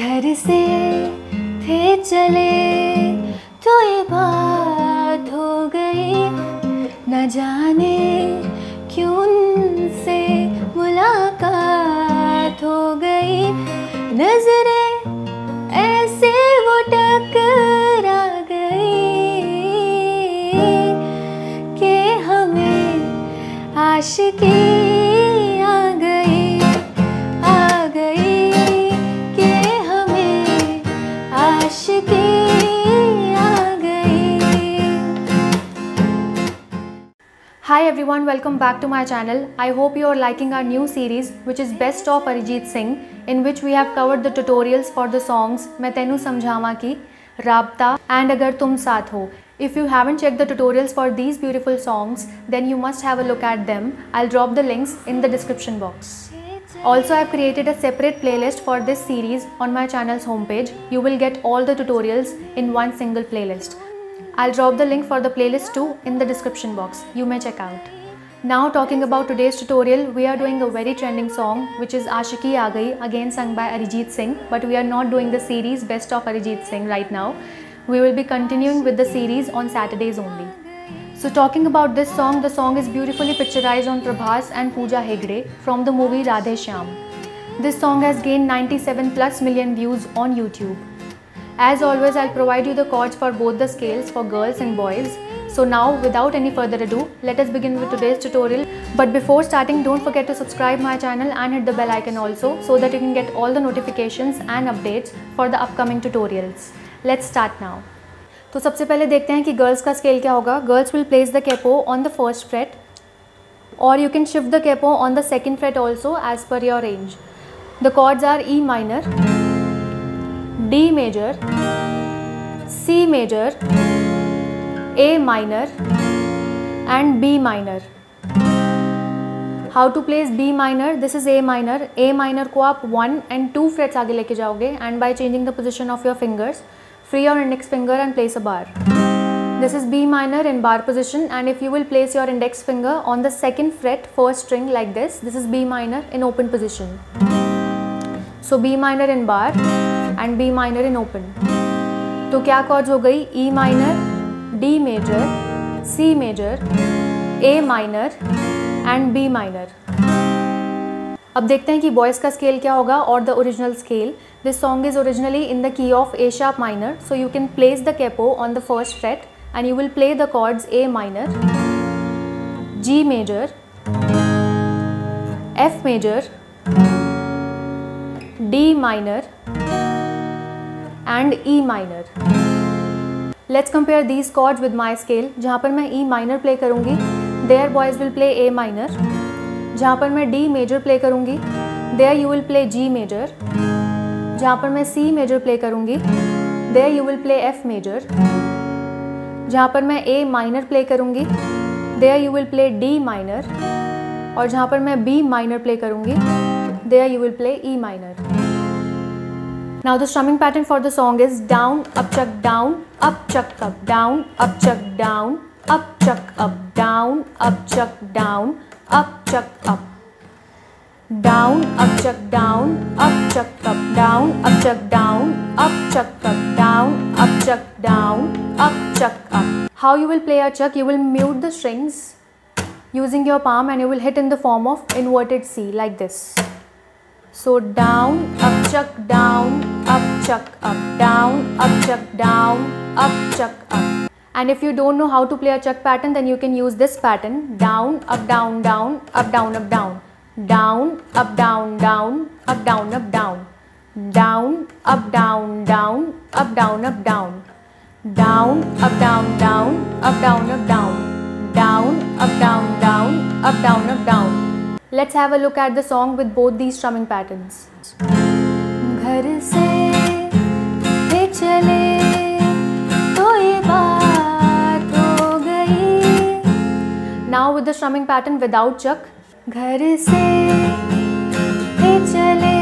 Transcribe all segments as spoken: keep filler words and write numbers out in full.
घर से थे चले तो ये बात हो गई, न जाने क्यों उनसे मुलाकात हो गई। नजरें ऐसे वो टकरा गई कि हमें आशिकी आ गई, आ गई कि हमें आशिकी आ गई। Hi everyone, welcome back to my channel. I hope you are liking our new series which is Best of Arijit Singh, in which we have covered the tutorials for the songs मैं तेनू समझावा की, राबता and अगर तुम साथ हो. If you haven't checked the tutorials for these beautiful songs, then you must have a look at them. I'll drop the links in the description box. Also, I've created a separate playlist for this series on my channel's homepage. You will get all the tutorials in one single playlist. I'll drop the link for the playlist too in the description box. You may check out. Now talking about today's tutorial, we are doing a very trending song which is Aashiki Aa Gayi, again sung by Arijit Singh, but we are not doing the series Best of Arijit Singh right now. We will be continuing with the series on Saturdays only. So talking about this song, the song is beautifully picturized on Prabhas and Pooja Hegde from the movie Radhe Shyam. This song has gained ninety-seven plus million views on YouTube. As always, I'll provide you the chords for both the scales for girls and boys. So now, without any further ado, let us begin with today's tutorial. But before starting, don't forget to subscribe my channel and hit the bell icon also, so that you can get all the notifications and updates for the upcoming tutorials. Let's start now. तो सबसे पहले देखते हैं कि girls का scale क्या होगा. Girls will place the capo on the first fret, or you can shift the capo on the second fret also as per your range. The chords are E minor, D major, C major, A minor and B minor. How to place B minor? This is A minor. A minor को आप one and two frets आगे लेके जाओगे, and by changing the position of your fingers, free your index finger and place a bar. This is B minor in bar position, and if you will place your index finger on the second fret first string like this, this is B minor in open position. So B minor in bar and B minor in open. तो क्या chords हो गई? E minor, D major, C major, A minor and B minor. अब देखते हैं कि boys का scale क्या होगा और the original scale. This song is originally in the key of A sharp minor, so you can place the capo on the first fret and you will play the chords A minor, G major, F major, D minor and E minor. Let's compare these chords with my scale. जहाँ पर मैं E minor play करूँगी, there boys will play A minor. जहाँ पर मैं D major play करूँगी, there you will play G major. जहाँ पर मैं C major play करूँगी, there you will play F major. जहाँ पर मैं A minor play करूँगी, there you will play D minor. और जहाँ पर मैं B minor play करूँगी, there you will play E minor. Now the strumming pattern for the song is down, up, chuck, down, up, chuck, up, down, up, chuck, down, up, chuck, up, down, up, chuck, down, up, chuck, up, down, up, chuck, down, up, chuck, up, down, up, chuck, down, up, chuck, up, down, up, chuck, down, up, chuck, up. How you will play a chuck? You will mute the strings using your palm and you will hit in the form of inverted C like this. So down, up, chuck, down, up, chuck, up, down, up, chuck, down, up, chuck, up. And if you don't know how to play a chuck pattern, then you can use this pattern: down, up, down, down, up, down, up, down, down, up, down, down, up, down, up, down, down, up, down, down, up, down, up, down, down, up, down, down, up, down, up, down, down, up, down, down, up, down, up, down. Let's have a look at the song with both these strumming patterns. घर से थे चले तो ये बात हो गई. Now with the strumming pattern without chuck. घर से थे चले.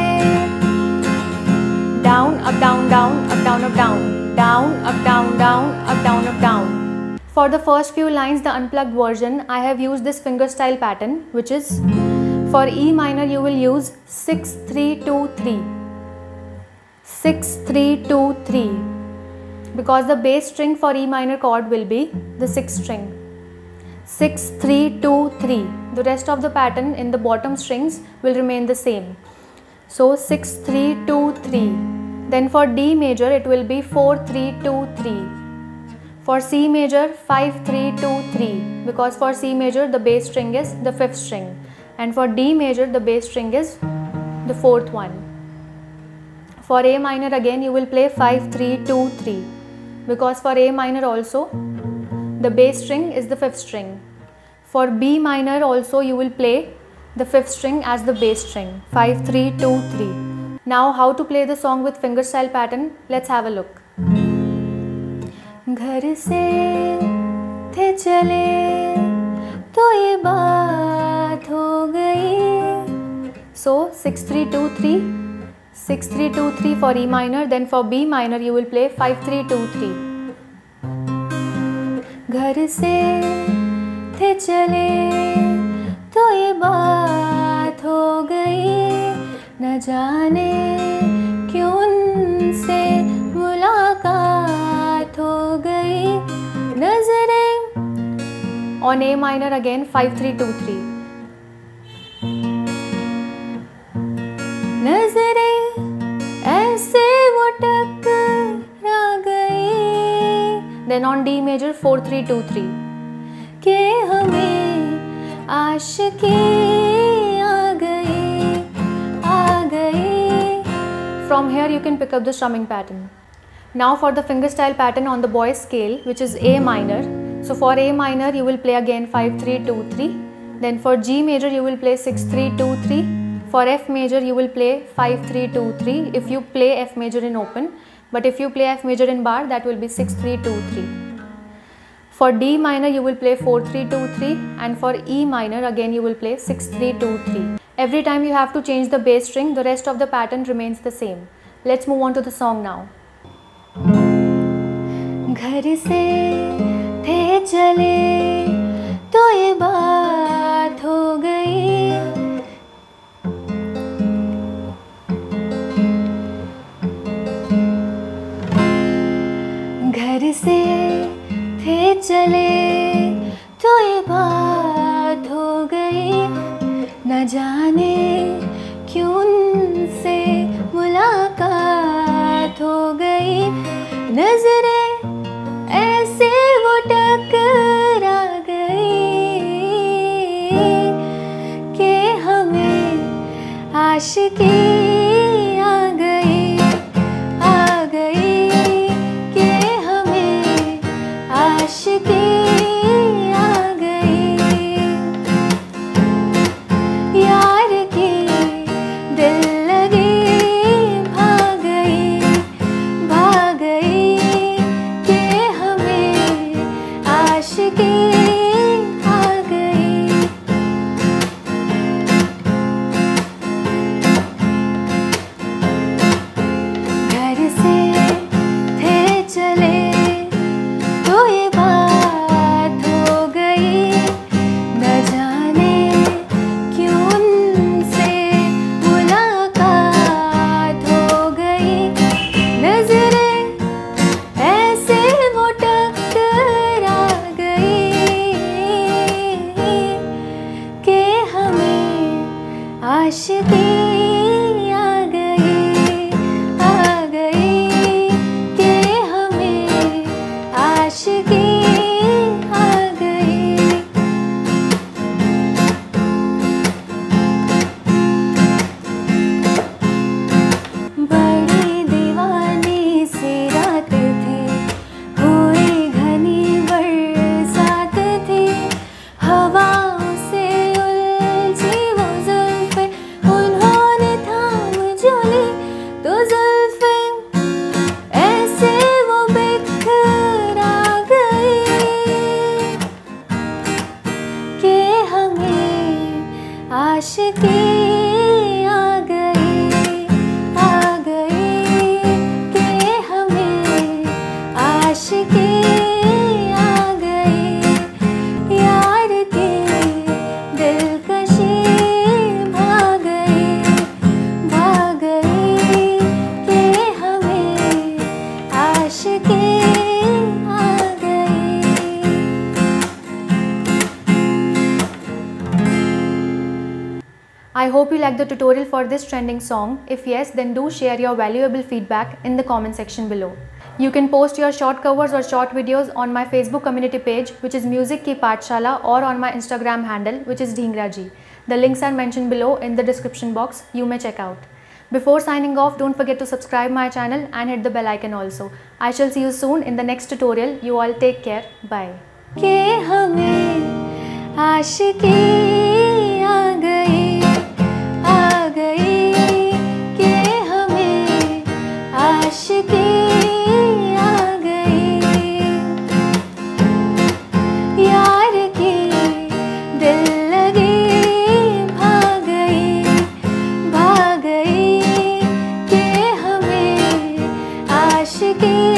Down, up, down, down, up, down, up, down, down, up, down, down, up, down, up, down. For the first few lines, the unplugged version, I have used this finger style pattern, which is for E minor you will use six three two three. six three two three, because the bass string for E minor chord will be the sixth string. six three two three. The rest of the pattern in the bottom strings will remain the same. So six three two three. Then for D major it will be four three two three. For C major five three two three, because for C major the bass string is the fifth string, and for D major the bass string is the fourth one. For A minor again you will play five three two three, because for A minor also the bass string is the fifth string. For B minor also you will play the fifth string as the bass string, five three two three. Now how to play the song with fingerstyle pattern, let's have a look. घर से थे चले तो ये बात हो गई. So six three two three, six three two three for E minor. Then for B minor you will play five three two three. घर से थे चले तो ये बात हो गई, न जाने क्यों उनसे मुलाकात हो गई. नजरें on A minor again five three two three. नजरें ऐसे वो टकरा गई. Then on D major four three two three. कि हमें आशिकी आ गई, आ गई. From here you can pick up the strumming pattern. Now for the fingerstyle pattern on the boy scale, which is A minor. So for A minor you will play again five three two three. Then for G major you will play six three two three. For F major you will play five three two three if you play F major in open, but if you play F major in bar that will be six three two three. For D minor you will play four three two three, and for E minor again you will play six three two three. Every time you have to change the bass string, the rest of the pattern remains the same. Let's move on to the song now. घर से थे चले तो ये बात हो गई. घर से थे चले तो ये बात हो गई, न जाने क्यों उनसे मुलाकात हो गई. नजरें ऐसे वो टकरा गई कि हमें आशिकी आ गई, आ गई. कि हमें आशिकी आ गई. यार की दिल लगी भाग गई, भाग गई. hope you like the tutorial for this trending song. If yes, then do share your valuable feedback in the comment section below. You can post your short covers or short videos on my Facebook community page, which is Music Ki Pathshala, or on my Instagram handle, which is Dhingra Ji. The links are mentioned below in the description box. You may check out. Before signing off, don't forget to subscribe my channel and hit the bell icon also. I shall see you soon in the next tutorial. You all take care. Bye. के हमें आशिकी आ गई, आ गई, के हमें आशिकी आ गई, यार की दिल लगी भाग गई, भाग गई, के हमें आशिकी